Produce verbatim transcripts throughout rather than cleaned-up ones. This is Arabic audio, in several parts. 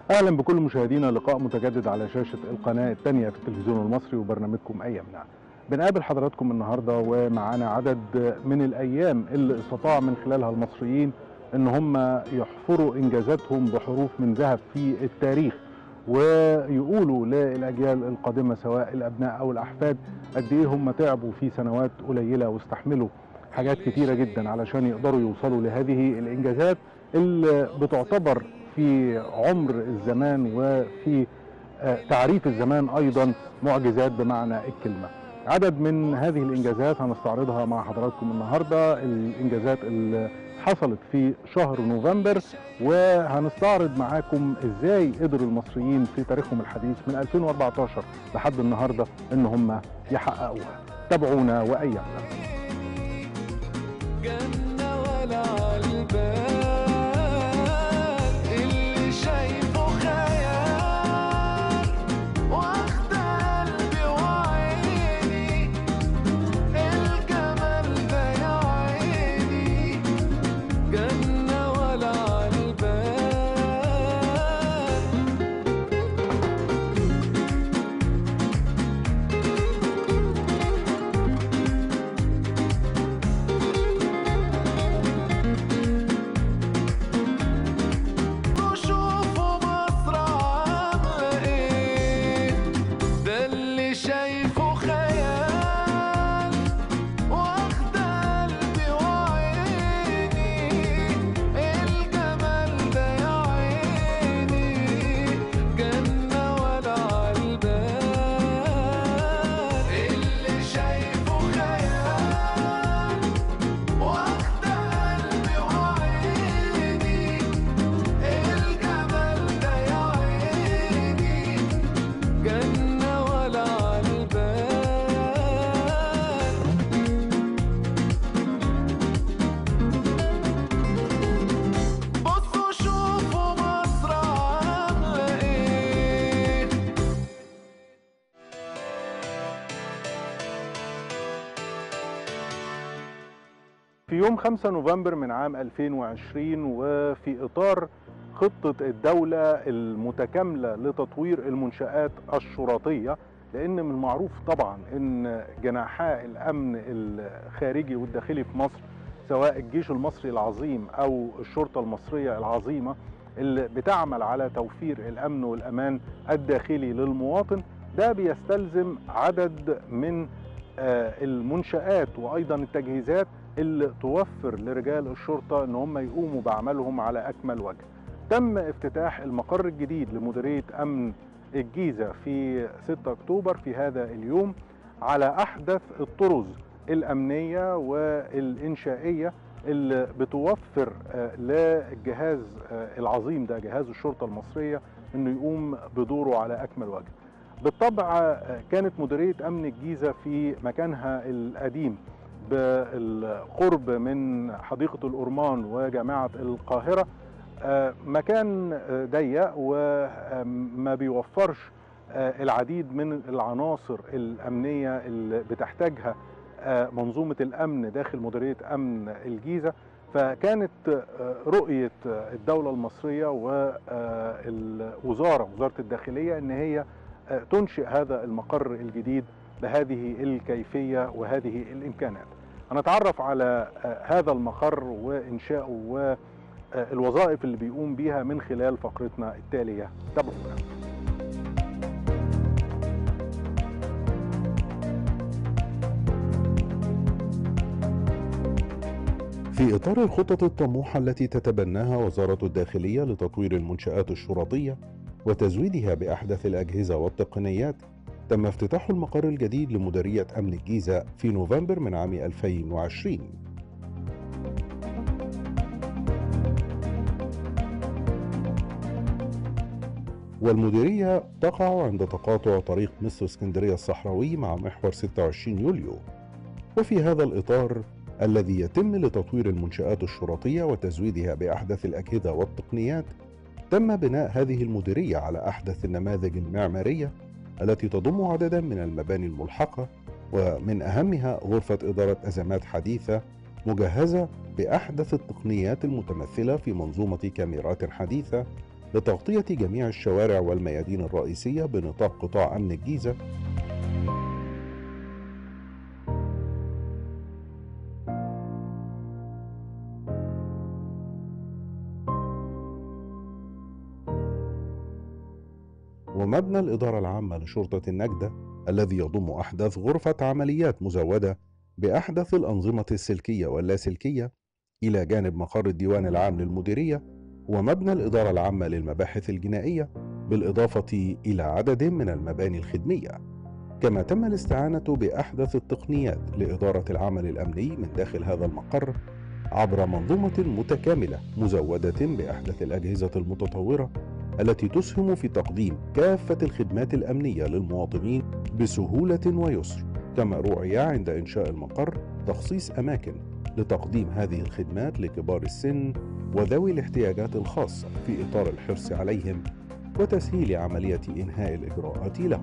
اهلا بكل مشاهدينا، لقاء متجدد على شاشه القناه الثانيه في التلفزيون المصري وبرنامجكم ايامنا. بنقابل حضراتكم النهارده ومعانا عدد من الايام اللي استطاع من خلالها المصريين ان هم يحفروا انجازاتهم بحروف من ذهب في التاريخ، ويقولوا للاجيال القادمه سواء الابناء او الاحفاد قد ايه هم تعبوا في سنوات قليله واستحملوا حاجات كتيره جدا علشان يقدروا يوصلوا لهذه الانجازات اللي بتعتبر في عمر الزمان وفي تعريف الزمان ايضا معجزات بمعنى الكلمه. عدد من هذه الانجازات هنستعرضها مع حضراتكم النهارده، الانجازات اللي حصلت في شهر نوفمبر، وهنستعرض معاكم ازاي قدر المصريين في تاريخهم الحديث من ألفين وأربعتاشر لحد النهارده ان هم يحققوها. تابعونا وايامنا. جنة ولا عالبال في يوم خمسة نوفمبر من عام ألفين وعشرين، وفي إطار خطة الدولة المتكاملة لتطوير المنشآت الشرطية، لأن من المعروف طبعا أن جناحا الأمن الخارجي والداخلي في مصر سواء الجيش المصري العظيم أو الشرطة المصرية العظيمة اللي بتعمل على توفير الأمن والأمان الداخلي للمواطن، ده بيستلزم عدد من المنشآت وأيضا التجهيزات اللي توفر لرجال الشرطة ان هم يقوموا بعملهم على اكمل وجه. تم افتتاح المقر الجديد لمديرية امن الجيزة في ستة اكتوبر في هذا اليوم على احدث الطرز الامنية والانشائية اللي بتوفر للجهاز العظيم ده، جهاز الشرطة المصرية، انه يقوم بدوره على اكمل وجه. بالطبع كانت مديرية امن الجيزة في مكانها القديم بالقرب من حديقة الأورمان وجامعة القاهرة مكان ضيق وما بيوفرش العديد من العناصر الأمنية اللي بتحتاجها منظومة الأمن داخل مديرية أمن الجيزة. فكانت رؤية الدولة المصرية والوزارة وزارة الداخلية أن هي تنشئ هذا المقر الجديد بهذه الكيفية وهذه الإمكانات. هنتعرف على هذا المقر وإنشاؤه والوظائف اللي بيقوم بيها من خلال فقرتنا التالية. تابعونا. في إطار الخطط الطموحة التي تتبناها وزارة الداخلية لتطوير المنشآت الشرطية وتزويدها بأحدث الأجهزة والتقنيات، تم افتتاح المقر الجديد لمديرية أمن الجيزة في نوفمبر من عام ألفين وعشرين. والمديرية تقع عند تقاطع طريق مصر اسكندرية الصحراوي مع محور ستة وعشرين يوليو. وفي هذا الإطار الذي يتم لتطوير المنشآت الشرطية وتزويدها بأحدث الأجهزة والتقنيات، تم بناء هذه المديرية على أحدث النماذج المعمارية التي تضم عددا من المباني الملحقة، ومن أهمها غرفة إدارة أزمات حديثة مجهزة بأحدث التقنيات المتمثلة في منظومة كاميرات حديثة لتغطية جميع الشوارع والميادين الرئيسية بنطاق قطاع أمن الجيزة، ومبنى الإدارة العامة لشرطة النجدة الذي يضم أحدث غرفة عمليات مزودة بأحدث الأنظمة السلكية واللاسلكية، إلى جانب مقر الديوان العام للمديرية ومبنى الإدارة العامة للمباحث الجنائية، بالإضافة إلى عدد من المباني الخدمية. كما تم الاستعانة بأحدث التقنيات لإدارة العمل الأمني من داخل هذا المقر عبر منظومة متكاملة مزودة بأحدث الأجهزة المتطورة التي تسهم في تقديم كافة الخدمات الأمنية للمواطنين بسهولة ويسر. كما رعي عند إنشاء المقر تخصيص أماكن لتقديم هذه الخدمات لكبار السن وذوي الاحتياجات الخاصة في إطار الحرص عليهم وتسهيل عملية إنهاء الإجراءات لهم.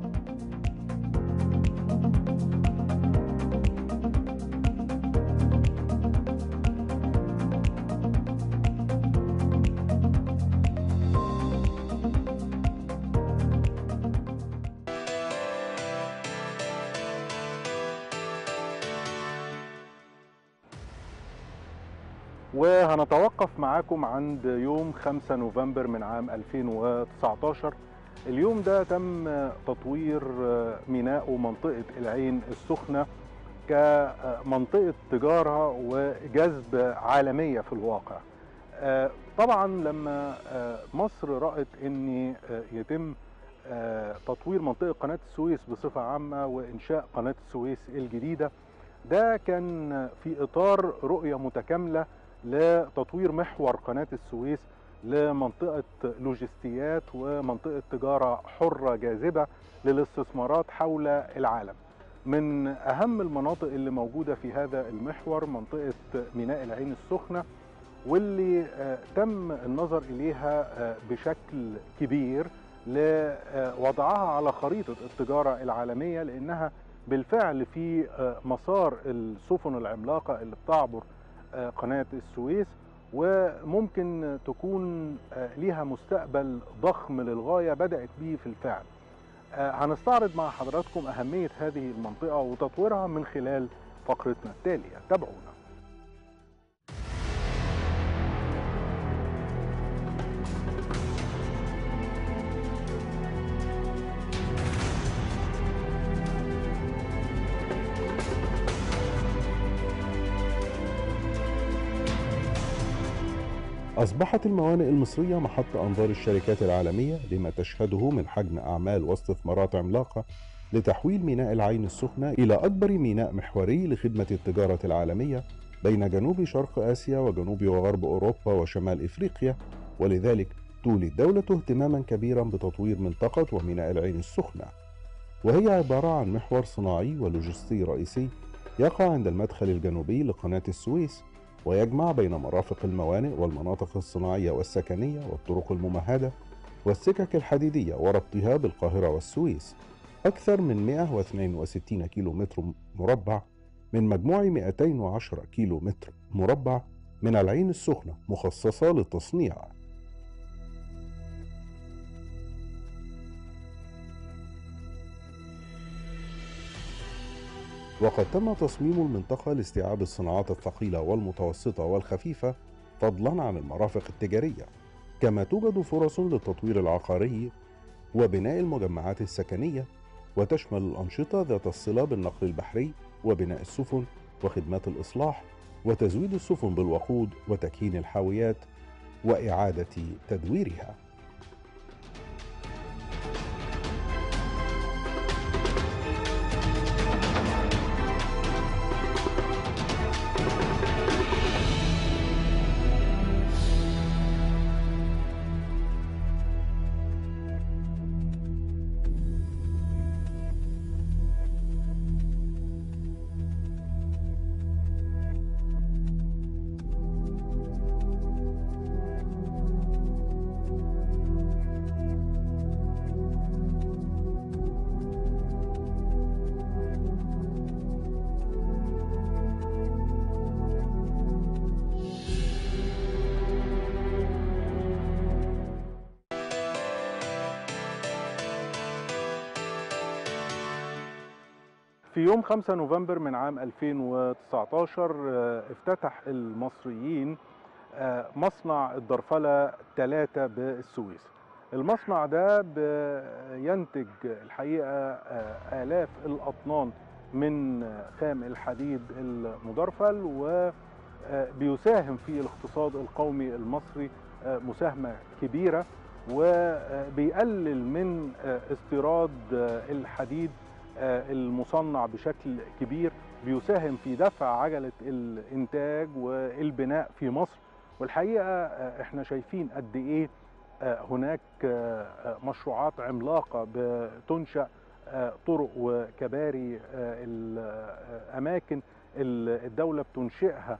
وهنتوقف معاكم عند يوم خمسة نوفمبر من عام ألفين وتسعتاشر. اليوم ده تم تطوير ميناء ومنطقة العين السخنة كمنطقة تجارة وجذب عالمية في الواقع. طبعا لما مصر رأت ان يتم تطوير منطقة قناة السويس بصفة عامة وإنشاء قناة السويس الجديدة، ده كان في إطار رؤية متكاملة لتطوير محور قناة السويس لمنطقة لوجستيات ومنطقة تجارة حرة جاذبة للاستثمارات حول العالم. من أهم المناطق اللي موجودة في هذا المحور منطقة ميناء العين السخنة، واللي تم النظر إليها بشكل كبير لوضعها على خريطة التجارة العالمية، لأنها بالفعل في مسار السفن العملاقة اللي بتعبر قناة السويس، وممكن تكون ليها مستقبل ضخم للغاية بدأت به في الفعل. هنستعرض مع حضراتكم أهمية هذه المنطقة وتطويرها من خلال فقرتنا التالية، تابعونا. أصبحت الموانئ المصرية محط أنظار الشركات العالمية لما تشهده من حجم أعمال واستثمارات عملاقة لتحويل ميناء العين السخنة إلى أكبر ميناء محوري لخدمة التجارة العالمية بين جنوب شرق آسيا وجنوب وغرب أوروبا وشمال إفريقيا. ولذلك تولي الدولة اهتماما كبيرا بتطوير منطقة وميناء العين السخنة، وهي عبارة عن محور صناعي ولوجستي رئيسي يقع عند المدخل الجنوبي لقناة السويس، ويجمع بين مرافق الموانئ والمناطق الصناعية والسكنية والطرق الممهدة والسكك الحديدية وربطها بالقاهرة والسويس. أكثر من مئة واثنين وستين كيلو متر مربع من مجموع مئتين وعشرة كيلو متر مربع من العين السخنة مخصصة للتصنيع. وقد تم تصميم المنطقة لاستيعاب الصناعات الثقيلة والمتوسطة والخفيفة فضلا عن المرافق التجارية. كما توجد فرص للتطوير العقاري وبناء المجمعات السكنية، وتشمل الأنشطة ذات الصلة بالنقل البحري وبناء السفن وخدمات الإصلاح وتزويد السفن بالوقود وتكهين الحاويات وإعادة تدويرها. في يوم خمسة نوفمبر من عام ألفين وتسعتاشر افتتح المصريين مصنع الدرفلة ثلاثة بالسويس. المصنع ده بينتج الحقيقة آلاف الأطنان من خام الحديد المدرفل، وبيساهم في الاقتصاد القومي المصري مساهمة كبيرة، وبيقلل من استيراد الحديد المصنع بشكل كبير، بيساهم في دفع عجلة الإنتاج والبناء في مصر. والحقيقة احنا شايفين قد ايه هناك مشروعات عملاقة بتنشأ، طرق وكباري، الأماكن الدولة بتنشئها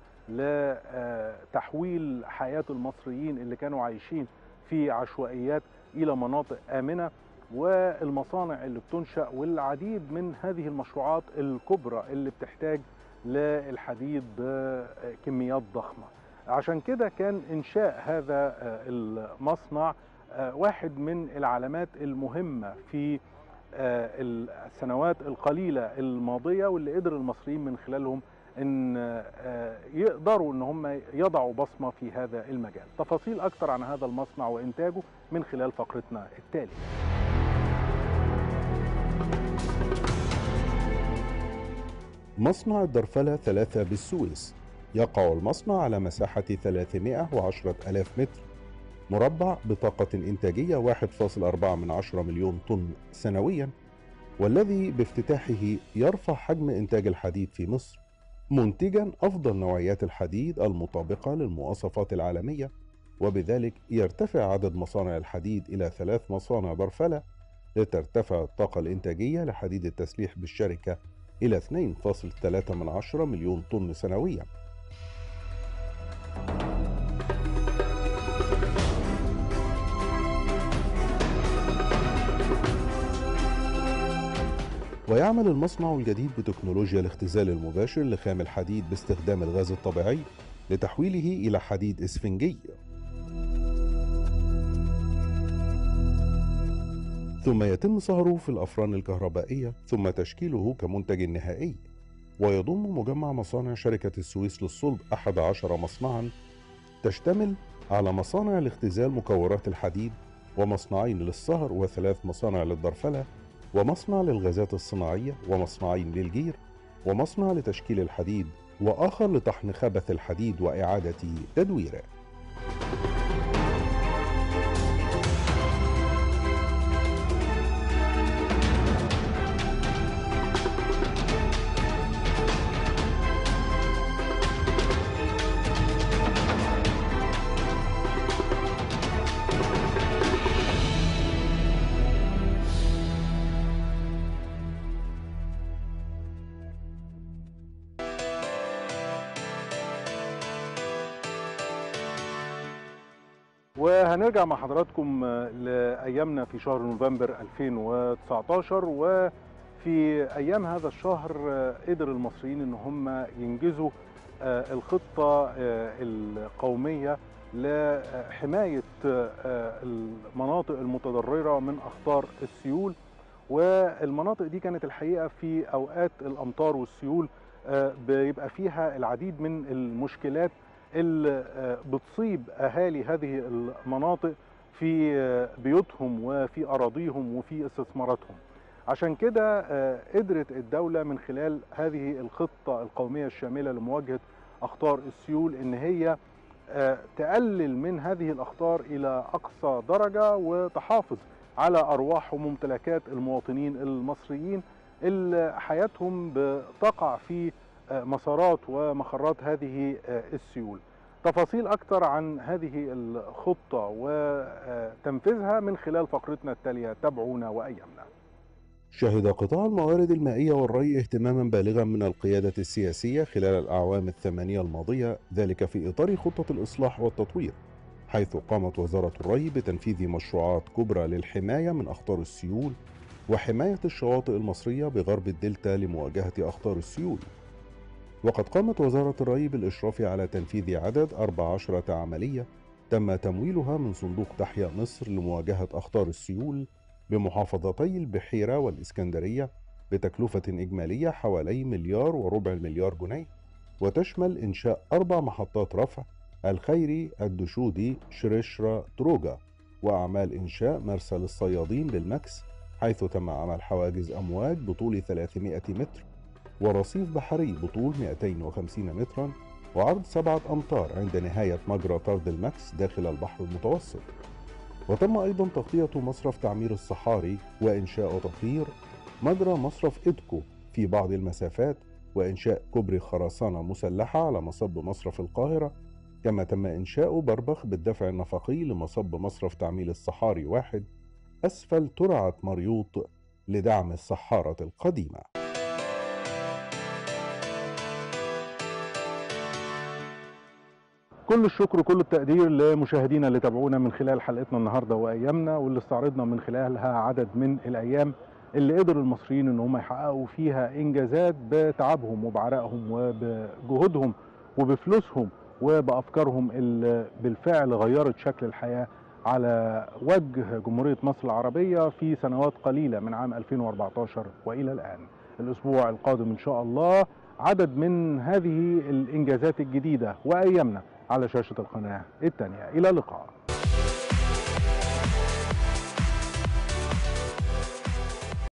لتحويل حياة المصريين اللي كانوا عايشين في عشوائيات إلى مناطق آمنة، والمصانع اللي بتنشأ، والعديد من هذه المشروعات الكبرى اللي بتحتاج للحديد بكميات ضخمة. عشان كده كان إنشاء هذا المصنع واحد من العلامات المهمة في السنوات القليلة الماضية، واللي قدر المصريين من خلالهم ان يقدروا ان هم يضعوا بصمة في هذا المجال. تفاصيل اكتر عن هذا المصنع وانتاجه من خلال فقرتنا التالية. مصنع الدرفلة ثلاثة بالسويس. يقع المصنع على مساحة ثلاثمائة وعشرة آلاف متر مربع بطاقة إنتاجية واحد فاصلة أربعة مليون طن سنويا، والذي بافتتاحه يرفع حجم إنتاج الحديد في مصر، منتجا أفضل نوعيات الحديد المطابقة للمواصفات العالمية، وبذلك يرتفع عدد مصانع الحديد إلى ثلاث مصانع درفلة، لترتفع الطاقة الإنتاجية لحديد التسليح بالشركة إلى اثنين فاصلة ثلاثة مليون طن سنويا. ويعمل المصنع الجديد بتكنولوجيا الاختزال المباشر لخام الحديد باستخدام الغاز الطبيعي لتحويله إلى حديد إسفنجي، ثم يتم صهره في الأفران الكهربائية، ثم تشكيله كمنتج نهائي. ويضم مجمع مصانع شركة السويس للصلب أحد عشر مصنعا، تشتمل على مصانع لاختزال مكورات الحديد، ومصنعين للصهر، وثلاث مصانع للدرفلة، ومصنع للغازات الصناعية، ومصنعين للجير، ومصنع لتشكيل الحديد، وآخر لطحن خبث الحديد وإعادة تدويره. وهنرجع مع حضراتكم لأيامنا في شهر نوفمبر ألفين وتسعتاشر، وفي أيام هذا الشهر قدر المصريين إن هم ينجزوا الخطة القومية لحماية المناطق المتضررة من أخطار السيول. والمناطق دي كانت الحقيقة في أوقات الأمطار والسيول بيبقى فيها العديد من المشكلات اللي بتصيب أهالي هذه المناطق في بيوتهم وفي أراضيهم وفي استثماراتهم. عشان كده قدرت الدولة من خلال هذه الخطة القومية الشاملة لمواجهة أخطار السيول إن هي تقلل من هذه الأخطار إلى أقصى درجة، وتحافظ على أرواح وممتلكات المواطنين المصريين اللي حياتهم بتقع في مسارات ومخرات هذه السيول. تفاصيل أكثر عن هذه الخطة وتنفيذها من خلال فقرتنا التالية. تابعونا وأيامنا. شهد قطاع الموارد المائية والري اهتماما بالغا من القيادة السياسية خلال الأعوام الثمانية الماضية، ذلك في إطار خطة الإصلاح والتطوير، حيث قامت وزارة الري بتنفيذ مشروعات كبرى للحماية من أخطار السيول وحماية الشواطئ المصرية بغرب الدلتا لمواجهة أخطار السيول. وقد قامت وزارة الري بالإشراف على تنفيذ عدد أربع عشرة عملية تم تمويلها من صندوق تحيا مصر لمواجهة أخطار السيول بمحافظتي البحيرة والإسكندرية، بتكلفة إجمالية حوالي مليار وربع المليار جنيه، وتشمل إنشاء أربع محطات رفع: الخيري، الدشودي، شريشرا، دروجا، وأعمال إنشاء مرسى للصيادين بالمكس، حيث تم عمل حواجز أمواج بطول ثلاثمائة متر ورصيف بحري بطول مئتين وخمسين مترا وعرض سبعة أمتار عند نهاية مجرى طرد المكس داخل البحر المتوسط. وتم أيضا تغطية مصرف تعمير الصحاري وإنشاء وتطهير مجرى مصرف إدكو في بعض المسافات، وإنشاء كوبري خرسانة مسلحة على مصب مصرف القاهرة، كما تم إنشاء بربخ بالدفع النفقي لمصب مصرف تعمير الصحاري واحد أسفل ترعة مريوط لدعم الصحارة القديمة. كل الشكر وكل التقدير لمشاهدينا اللي تابعونا من خلال حلقتنا النهارده وايامنا، واللي استعرضنا من خلالها عدد من الايام اللي قدر المصريين ان هم يحققوا فيها انجازات بتعبهم وبعرقهم وبجهودهم وبفلوسهم وبافكارهم اللي بالفعل غيرت شكل الحياه على وجه جمهوريه مصر العربيه في سنوات قليله من عام ألفين وأربعتاشر والى الان. الاسبوع القادم ان شاء الله عدد من هذه الانجازات الجديده وايامنا على شاشة القناة الثانية. إلى اللقاء.